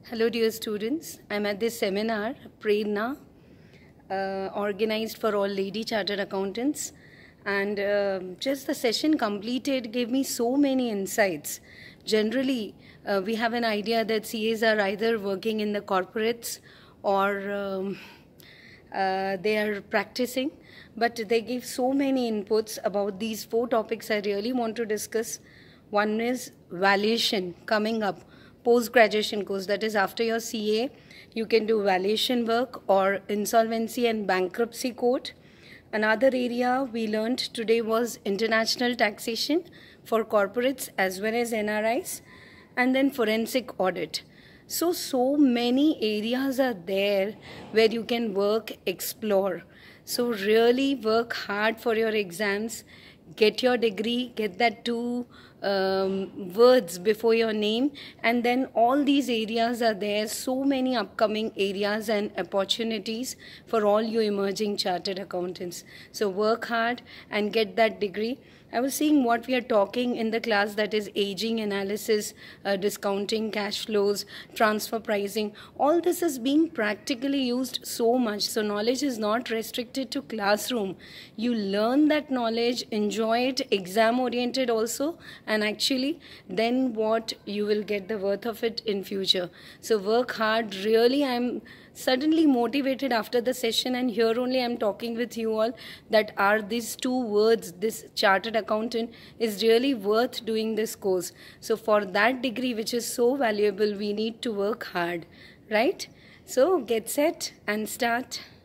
Hello dear students, I am at this seminar, Prerna, organized for all lady chartered accountants, and just the session completed gave me so many insights. Generally, we have an idea that CAs are either working in the corporates or they are practicing, but they give so many inputs about these 4 topics I really want to discuss. One is valuation coming up, post-graduation course, that is after your CA, you can do valuation work or insolvency and bankruptcy court. Another area we learned today was international taxation for corporates as well as NRIs, and then forensic audit. So many areas are there where you can work, explore. So really work hard for your exams, get your degree, get that 2 words before your name, and then all these areas are there. So many upcoming areas and opportunities for all you emerging chartered accountants. So work hard and get that degree. I was seeing what we are talking in the class, that is aging analysis, discounting, cash flows, transfer pricing. All this is being practically used so much. So knowledge is not restricted to classroom. You learn that knowledge, enjoy it, exam oriented also, and actually then what you will get the worth of it in future. So work hard. Really, I'm suddenly motivated after the session, and here only I'm talking with you all that are these 2 words, this chartered accountant is really worth doing this course. So for that degree which is so valuable, we need to work hard, right? So get set and start.